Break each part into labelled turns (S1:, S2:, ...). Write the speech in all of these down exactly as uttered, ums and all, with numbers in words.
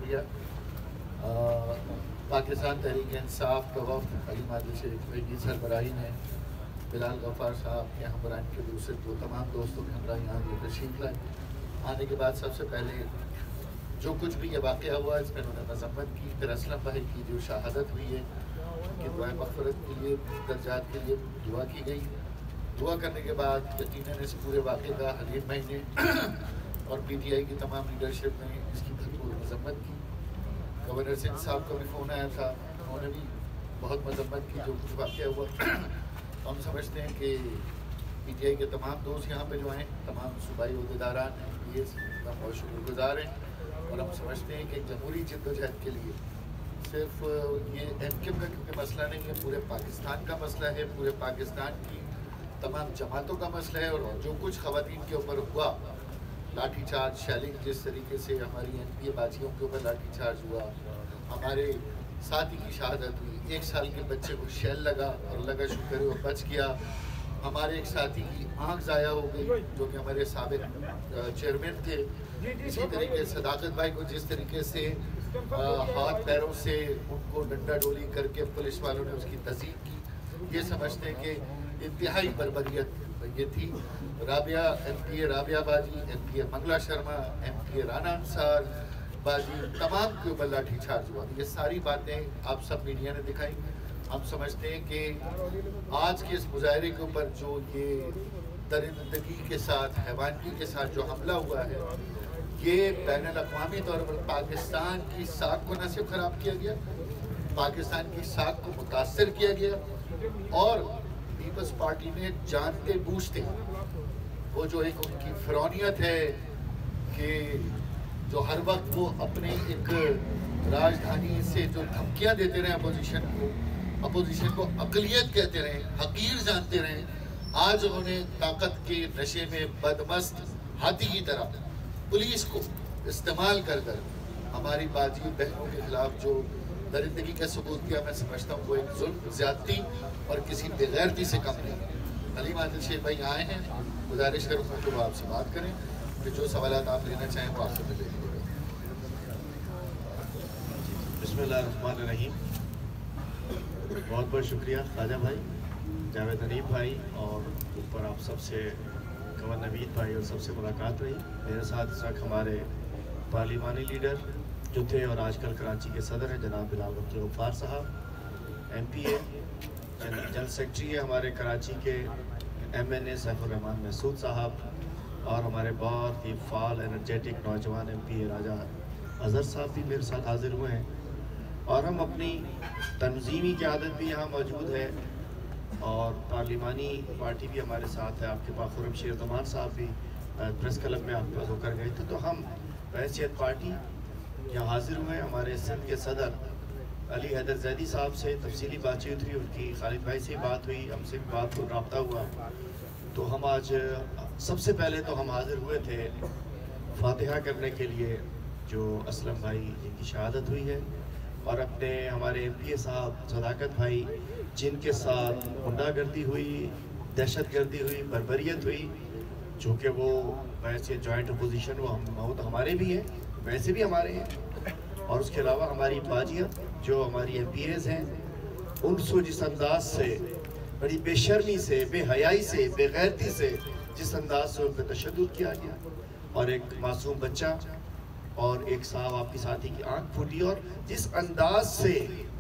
S1: شکریہ. پاکستان تحریک انصاف کا وفد علی مادل شریف کی سربراہی نے بلال غفار صاحب کے ہمراہ کے دوسرے دو تمام دوستوں کے ہمراہ یہاں یہ تشریف لائے. آنے کے بعد سب سے پہلے جو کچھ بھی یہ واقعہ ہوا اس میں انہوں نے مذمت کی. پھر اسلم بھائی کی جو شہادت ہوئی ہے کہ دعائے مغفرت کے لیے درجات کے لیے دعا کی گئی. دعا کرنے کے بعد یقیناً اس پورے واقعے کا حلیم بھائی نے اور پی ٹی آئی کی تمام لیڈرشپ نے اس کی بھرپور مذمت کی. گورنر سنگھ صاحب کا بھی فون آیا تھا, انہوں نے بھی بہت مذمت کی جو کچھ واقعہ ہوا. ہم سمجھتے ہیں کہ پی ٹی آئی کے تمام دوست یہاں پہ جو ہیں, تمام صوبائی عہدیداران ہیں, پی ایس کا بہت شکر گزار ہیں. اور ہم سمجھتے ہیں کہ جمہوری جد و جہد کے لیے صرف یہ ایم کیو کا کیونکہ مسئلہ نہیں ہے, پورے پاکستان کا مسئلہ ہے, پورے پاکستان کی تمام جماعتوں کا مسئلہ ہے. اور جو کچھ خواتین کے اوپر ہوا, لاٹھی چارج, شیلنگ جس طریقے سے ہماری این پی اے باجیوں کے اوپر لاٹھی چارج ہوا, ہمارے ساتھی کی شہادت ہوئی, ایک سال کے بچے کو شیل لگا اور اللہ کا شکر ہے وہ بچ گیا. ہمارے ایک ساتھی کی آنکھ ضائع ہو گئی جو کہ ہمارے سابق چیئرمین تھے. اسی طریقے صداقت بھائی کو جس طریقے سے ہاتھ پیروں سے ان کو ڈنڈا ڈولی کر کے پولیس والوں نے اس کی تصدیق کی, یہ سمجھتے ہیں کہ انتہائی بربریت یہ تھی. Rabia M P A Rabia باجی, M P A Mangla Sharma, M P A Rana Ansar باجی, تمام کے اوپر لاٹھی چارج ہوا. یہ ساری باتیں آپ سب میڈیا نے دکھائی. ہم سمجھتے ہیں کہ آج کے اس مظاہرے کے اوپر جو یہ درندگی کے ساتھ, حیوانگی کے ساتھ جو حملہ ہوا ہے, یہ بین الاقوامی طور پر پاکستان کی ساکھ کو نہ صرف خراب کیا گیا, پاکستان کی ساکھ کو متاثر کیا گیا. اور پیپلز پارٹی نے جانتے بوجھتے وہ جو ایک ان کی فرعونیت ہے کہ جو ہر وقت وہ اپنے ایک راجدھانی سے جو دھمکیاں دیتے رہے اپوزیشن کو, اپوزیشن کو اقلیت کہتے رہے, حقیر جانتے رہے, آج انہوں نے طاقت کے نشے میں بدمست ہاتھی کی طرح پولیس کو استعمال کر کر ہماری باجی بہنوں کے خلاف جو درندگی کا ثبوت کیا, میں سمجھتا ہوں وہ ایک ظلم, زیادتی اور کسی بغیرتی سے کم نہیں. علی مادل شریف بھائی آئے ہیں, گزارش کروں گا کہ وہ آپ سے بات کریں, کہ جو سوالات آپ لینا چاہیں وہ آپ سے لے لیجیے.
S2: بسم اللہ الرحمن الرحیم. بہت بہت شکریہ خواجہ بھائی, جاوید حنیف بھائی, اور اوپر آپ سب سے کنور نوید بھائی اور سب سے ملاقات ہوئی. میرے ساتھ اس وقت ہمارے پارلیمانی لیڈر جو تھے اور آج کل کراچی کے صدر ہیں جناب بلال غفار صاحب, M P A general secretary ہے ہمارے کراچی کے M N A Saif ur Rahman Mehsud صاحب, اور ہمارے بہت ہی فعال انرجیٹک نوجوان ایم پی اے راجہ اظہر صاحب بھی میرے ساتھ حاضر ہوئے ہیں. اور ہم اپنی تنظیمی قیادت بھی یہاں موجود ہے, اور پارلیمانی پارٹی بھی ہمارے ساتھ ہے. آپ کے پاس خرم شیر تمان صاحب بھی پریس کلب میں آپ کے پاس ہو کر گئے تھے. تو ہم بحیثیت پارٹی یہاں حاضر ہوئے. ہمارے سندھ کے صدر علی حیدر زیدی صاحب سے تفصیلی بات چیت ہوئی, ان کی خالد بھائی سے بات ہوئی, ہم سے بھی بات کو رابطہ ہوا. تو ہم آج سب سے پہلے تو ہم حاضر ہوئے تھے فاتحہ کرنے کے لیے جو اسلم بھائی جن کی شہادت ہوئی ہے, اور اپنے ہمارے ایم پی اے صاحب صداقت بھائی جن کے ساتھ غنڈہ گردی ہوئی, دہشت گردی ہوئی, بربریت ہوئی, چونکہ وہ ویسے جوائنٹ اپوزیشن وہ ہم ہمارے بھی ہیں, ویسے بھی ہمارے ہیں. اور اس کے علاوہ ہماری باجیاں جو ہماری ایم پی ایز ہیں, ان سے جس انداز سے, بڑی بے شرمی سے, بے حیائی سے, بے غیرتی سے جس انداز سے ان پہ تشدد کیا گیا, اور ایک معصوم بچہ اور ایک صاحب آپ کی ساتھی کی آنکھ پھوٹی, اور جس انداز سے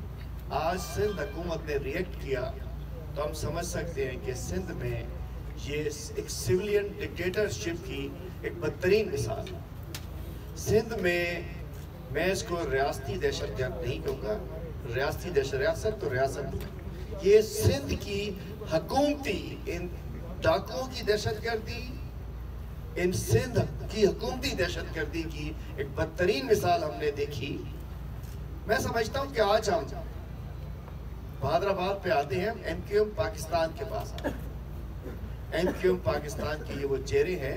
S2: آج سندھ حکومت نے ریئیکٹ کیا, تو ہم سمجھ سکتے ہیں کہ سندھ میں یہ ایک سویلین ڈکٹیٹرشپ کی ایک بدترین مثال ہے. سندھ میں میں اس کو ریاستی دہشت گرد نہیں کہوں گا, ریاستی دہشت ریاست تو ریاست, یہ سندھ کی حکومتی ان ڈاکوؤں کی دہشت گردی, ان سندھ کی حکومتی دہشت گردی کی ایک بدترین مثال ہم نے دیکھی. میں سمجھتا ہوں کہ آج ہم بہادر آباد پہ آتے ہیں, ایم کیو ایم پاکستان کے پاس آتے ہیں. ایم کیو ایم پاکستان کے یہ وہ چہرے ہیں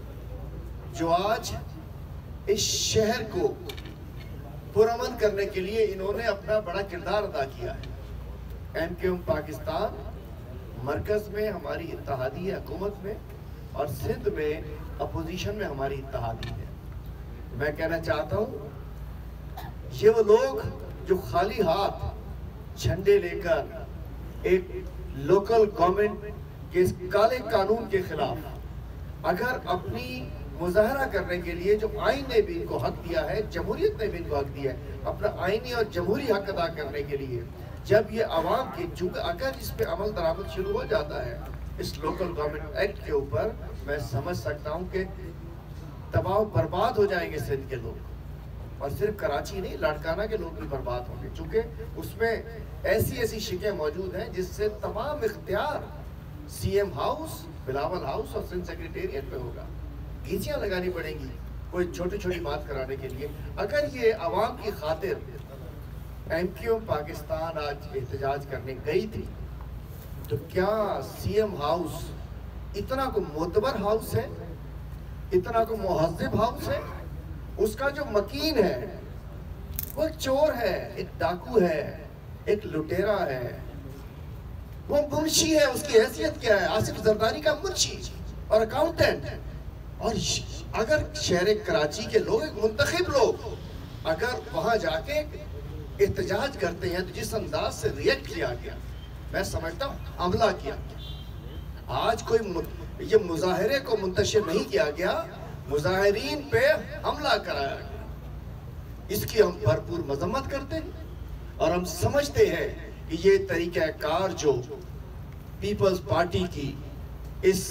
S2: جو آج اس شہر کو پرامن کرنے کے لیے انہوں نے اپنا بڑا کردار ادا کیا ہے. ایم کیو ایم پاکستان مرکز میں ہماری اتحادی ہے حکومت میں, اور سندھ میں اپوزیشن میں ہماری اتحادی ہے. میں کہنا چاہتا ہوں یہ وہ لوگ جو خالی ہاتھ جھنڈے لے کر ایک لوکل گورنمنٹ کے اس کالے قانون کے خلاف اگر اپنی مظاہرہ کرنے کے لیے جو آئین نے بھی ان کو حق دیا ہے، جمہوریت نے بھی ان کو حق دیا ہے اپنا آئینی اور جمہوری حق ادا کرنے کے لیے، جب یہ عوام کی چونکہ اگر اس پہ عمل درآمد شروع ہو جاتا ہے اس لوکل گورنمنٹ ایکٹ کے اوپر، میں سمجھ سکتا ہوں کہ تباہ برباد ہو جائیں گے سندھ کے لوگ، اور صرف کراچی نہیں، لاڑکانہ کے لوگ بھی برباد ہوں گے، چونکہ اس میں ایسی ایسی شکیں موجود ہیں جس سے تمام اختیار C M house, Bilawal house اور سندھ سیکریٹریٹ پہ ہوگا، گھیچیاں لگانی پڑیں گی کوئی چھوٹی چھوٹی بات کرانے کے لیے۔ اگر یہ عوام کی خاطر ایم کیو پاکستان آج احتجاج کرنے گئی تھی تو کیا سی ایم ہاؤس اتنا کو معتبر ہاؤس ہے، اتنا کو مہذب ہاؤس ہے؟ اس کا جو مکین ہے وہ ایک چور ہے، ایک ڈاکو ہے، ایک لٹیرا ہے، وہ منشی ہے، اس کی حیثیت کیا ہے؟ آصف زرداری کا منشی اور اکاؤنٹنٹ، اور اگر شہر کراچی کے لوگ، ایک منتخب لوگ اگر وہاں جا کے احتجاج کرتے ہیں تو جس انداز سے ریئیکٹ کیا گیا، میں سمجھتا ہوں حملہ کیا گیا۔ آج کوئی یہ مظاہرے کو منتشر نہیں کیا گیا، مظاہرین پہ حملہ کرایا گیا، اس کی ہم بھرپور مذمت کرتے ہیں، اور ہم سمجھتے ہیں کہ یہ طریقہ کار جو پیپلز پارٹی کی اس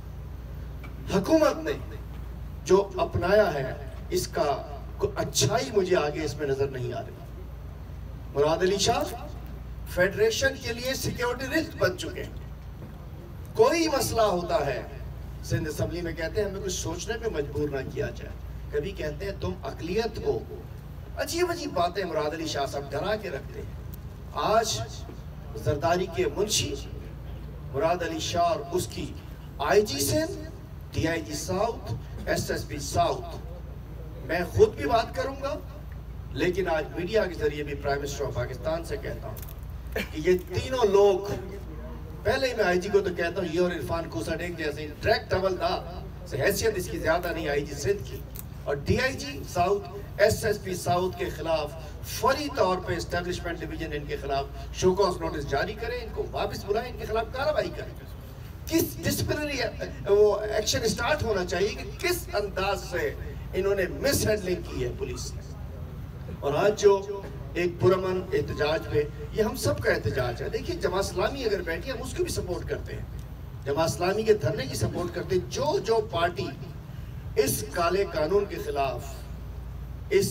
S2: حکومت نے جو اپنایا ہے، اس کا کوئی اچھائی مجھے آگے اس میں نظر نہیں آ رہی۔ مراد علی شاہ فیڈریشن کے لیے سیکیورٹی رسک بن چکے ہیں، کوئی مسئلہ ہوتا ہے سندھ اسمبلی میں کہتے ہیں ہمیں کچھ سوچنے پہ مجبور نہ کیا جائے، کبھی کہتے ہیں تم اقلیت کو، عجیب عجیب باتیں مراد علی شاہ صاحب ڈرا کے رکھتے ہیں۔ آج زرداری کے منشی مراد علی شاہ اور اس کی I G Sindh, D I G south, S S P south, میں خود بھی بات کروں گا لیکن آج میڈیا کے ذریعے بھی پرائم منسٹر آف پاکستان سے کہتا ہوں کہ یہ تینوں لوگ، پہلے ہی میں آئی جی کو تو کہتا ہوں یہ اور عرفان کوساڈیک جیسے ڈائریکٹ ڈبل دا سے حیثیت اس کی زیادہ نہیں آئی جی سندھ کی، اور D I G south, S S P south کے خلاف فوری طور پہ اسٹیبلشمنٹ ڈویژن ان کے خلاف شو کاز نوٹس جاری کریں، ان کو واپس بلائیں، ان کے خلاف کارروائی کریں۔ کس ڈسپلنری وہ ایکشن اسٹارٹ ہونا چاہیے کہ کس انداز سے انہوں نے مس ہینڈلنگ کی ہے پولیس نے۔ اور آج جو ایک پرامن احتجاج پہ، یہ ہم سب کا احتجاج ہے۔ دیکھیے جماعت اسلامی اگر بیٹھی ہم اس کو بھی سپورٹ کرتے ہیں، جماعت اسلامی کے دھرنے کی سپورٹ کرتے ہیں، جو جو پارٹی اس کالے قانون کے خلاف، اس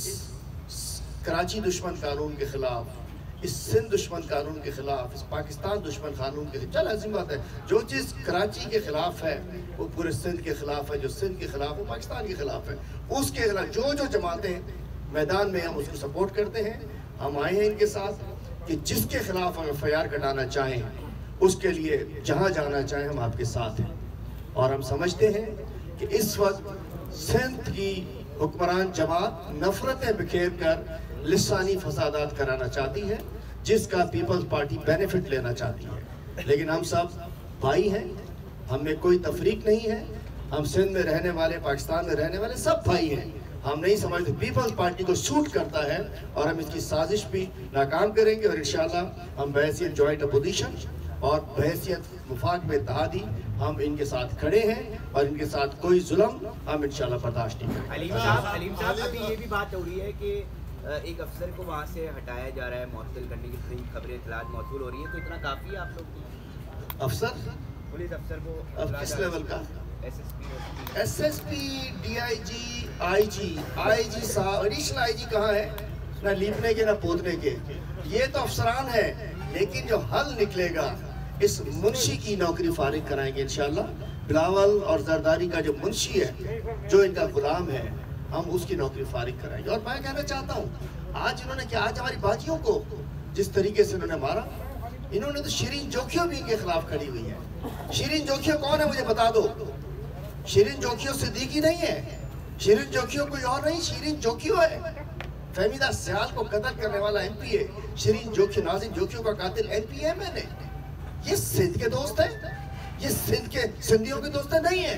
S2: کراچی دشمن قانون کے خلاف، اس سندھ دشمن قانون کے خلاف، اس پاکستان دشمن قانون کے خلاف، چل عظیم بات ہے، جو چیز کراچی کے خلاف ہے وہ پورے سندھ کے خلاف ہے، جو سندھ کے خلاف وہ پاکستان کے خلاف ہے، اس کے خلاف جو جو جماعتیں میدان میں ہم اس کو سپورٹ کرتے ہیں۔ ہم آئے ہیں ان کے ساتھ کہ جس کے خلاف ہم ایف آئی آر کٹانا چاہیں، اس کے لیے جہاں جانا چاہیں ہم آپ کے ساتھ ہیں، اور ہم سمجھتے ہیں کہ اس وقت سندھ کی حکمران جماعت نفرتیں بکھیر کر لسانی فسادات کرانا چاہتی ہے، جس کا پیپلز پارٹی بینیفٹ لینا چاہتی ہے، لیکن ہم سب بھائی ہیں، ہم میں کوئی تفریق نہیں ہے، ہم سندھ میں رہنے والے، پاکستان میں رہنے والے سب بھائی ہیں۔ ہم نہیں سمجھتے پیپلز پارٹی کو سوٹ کرتا ہے، اور ہم اس کی سازش بھی ناکام کریں گے، اور انشاءاللہ ہم بحیثیت جوائنٹ اپوزیشن اور بحیثیت وفاق میں اتحادی ہم ان کے ساتھ کھڑے ہیں، اور ان کے ساتھ کوئی ظلم ہم انشاءاللہ برداشت نہیں کریں گے۔
S3: علیم صاحب علیم صاحب ابھی یہ بھی بات ہو رہی ہے کہ ایک افسر کو وہاں سے ہٹایا جا رہا ہے، معطل کرنے کی خبریں اطلاعات موصول ہو رہی ہیں، تو اتنا کافی ہے آپ لوگ کی؟
S2: افسر
S3: پولیس افسر کو
S2: اب کس لیول کا؟
S3: S S P
S2: S S P, D I G, I G, I G صاحب، ایڈیشنل آئی جی کہاں ہے؟ نہ لیپنے کے نہ پودنے کے، یہ تو افسران ہیں، لیکن جو حل نکلے گا اس منشی کی نوکری فارغ کرائیں گے انشاءاللہ۔ بلاول اور زرداری کا جو منشی ہے، جو ان کا غلام ہے، ہم اس کی نوکری فارغ کرائیں گے۔ اور میں کہنا چاہتا ہوں آج انہوں نے کیا، آج ہماری باجیوں کو جس طریقے سے انہوں نے مارا، انہوں نے تو شیرین جوکھیوں بھی ان کے خلاف کھڑی ہوئی ہے۔ شیرین جوکھیوں کون ہے مجھے بتا دو؟ شیرین جوکھیوں صدیقی نہیں ہے، شیرین جوکھیوں کوئی اور نہیں، شیرین جوکھیوں ہے، فہمیدہ سیال کو قتل کرنے والا ایم پی ہے، شیرین جوکھیوں، ناظرین جوکھیوں کا قاتل ایم پی ہے میں نے۔ یہ سندھ کے دوست ہیں، یہ سندھ کے سندھیوں کے دوست نہیں ہیں۔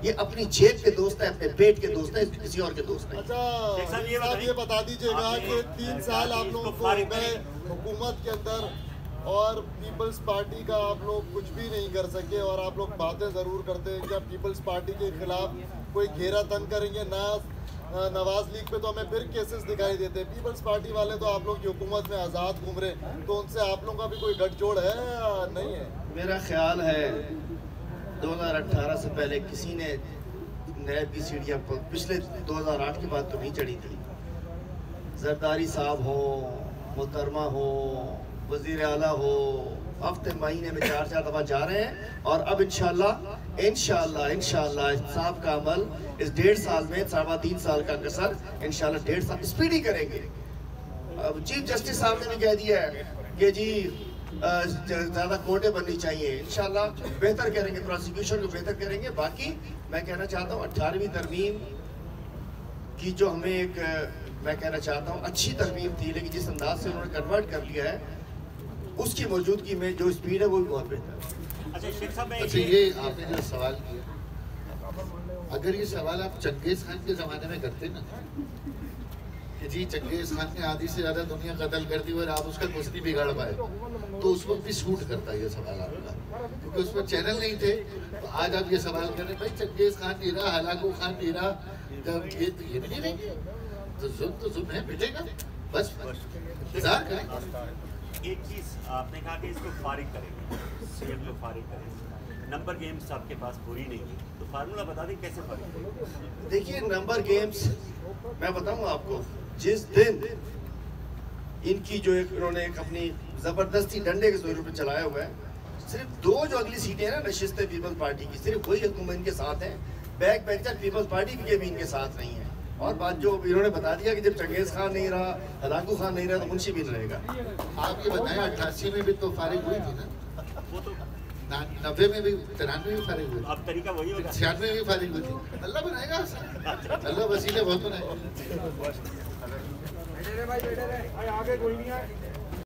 S2: یہ اپنی جیب کے دوست ہے، اپنے پیٹ کے دوست ہے، کسی اور کے دوست نہیں۔
S4: اچھا صاحب یہ بتا دیجئے گا کہ تین سال آپ لوگوں کو گئے حکومت کے اندر اور پیپلز پارٹی کا آپ لوگ کچھ بھی نہیں کر سکے، اور آپ لوگ باتیں ضرور کرتے ہیں کہ آپ پیپلز پارٹی کے خلاف کوئی گھیرا تنگ کریں گے، نہ نواز لیگ پہ تو ہمیں پھر کیسز دکھائی دیتے ہیں، پیپلز پارٹی والے تو آپ لوگ کی حکومت میں آزاد گھوم رہے ہیں، تو ان سے آپ لوگوں کا بھی کوئی گٹھ جوڑ ہے یا نہیں ہے؟
S2: میرا خیال ہے دو ہزار اٹھارہ سے پہلے کسی نے نیب کی سیڑھیاں پچھلے دو ہزار آٹھ کے بعد تو نہیں چڑھی تھی۔ زرداری صاحب ہو، محترمہ ہو، وزیر اعلیٰ ہو، ہفتے مہینے میں چار چار دفعہ جا رہے ہیں، اور اب انشاءاللہ انشاءاللہ انشاءاللہ صاحب کا عمل اس ڈیڑھ سال میں سوا تین سال کا قصر انشاءاللہ ڈیڑھ سال اسپیڈ ہی کریں گے۔ اب چیف جسٹس صاحب نے بھی کہہ دیا ہے کہ جی زیادہ کورٹیں بننی چاہیے، انشاءاللہ بہتر کریں گے، پروسیکیوشن کو بہتر کریں گے۔ باقی میں کہنا چاہتا ہوں اٹھارہویں ترمیم کی جو ہمیں ایک میں کہنا چاہتا ہوں اچھی ترمیم تھی، لیکن جس انداز سے انہوں نے کنورٹ کر لیا ہے اس کی موجودگی میں جو اسپیڈ ہے وہ بھی بہت بہتر ہے۔
S1: اچھا یہ آپ نے جو سوال کیا، اگر یہ سوال آپ چنگیز خان کے زمانے میں کرتے نا کہ جی چنگیز خان نے آدھی سے زیادہ دنیا قتل کر دی اور آپ اس کا کچھ نہیں بگاڑ پائے، تو اس وقت بھی سوٹ کرتا ہے یہ سوال آپ کا، کیونکہ اس میں چینل نہیں تھے۔ تو آج آپ یہ سوال کر رہے ہیں بھائی چنگیز خان نہیں رہا، ہلاکو خان نہیں رہا، جب یہ تو یہ بھی نہیں رہیں گے، تو ظلم تو ظلم ہے، مٹے گا، بس انتظار کریں۔
S5: ایک چیز آپ نے کہا کہ اس کو فارغ کریں گے، سی ایم کو فارغ کریں گے، نمبر گیمز آپ کے پاس پوری نہیں ہے، تو فارمولہ بتا دیں کیسے فارغ کریں گے؟
S2: دیکھیے نمبر گیمز میں بتاؤں آپ کو، جس دن ان کی جو ایک انہوں نے ایک اپنی زبردستی ڈنڈے کے زور پہ چلایا ہوا ہے، صرف دو جو اگلی سیٹیں ہیں نا نشستیں پیپلز پارٹی کی، صرف وہی حکومت ان کے ساتھ ہیں، بیک بینچر پیپلز پارٹی کے بھی ان کے ساتھ نہیں ہے۔ اور بات جو انہوں نے بتا دیا کہ جب چنگیز خان نہیں رہا، ہلاکو خان نہیں رہا، تو منشی بھی نہیں رہے گا۔
S1: آپ یہ بتائیں اٹھاسی میں بھی تو فارغ ہوئی تھی نا،
S5: وہ تو
S1: نبے میں بھی، ترانوے میں فارغ ہوئی
S5: اب طریقہ وہی ہوگا،
S1: تھی، چھیانوے میں بھی فارغ ہوئی تھی۔ اللہ بنائے گا، اللہ وسیلے بہت بنائے گا۔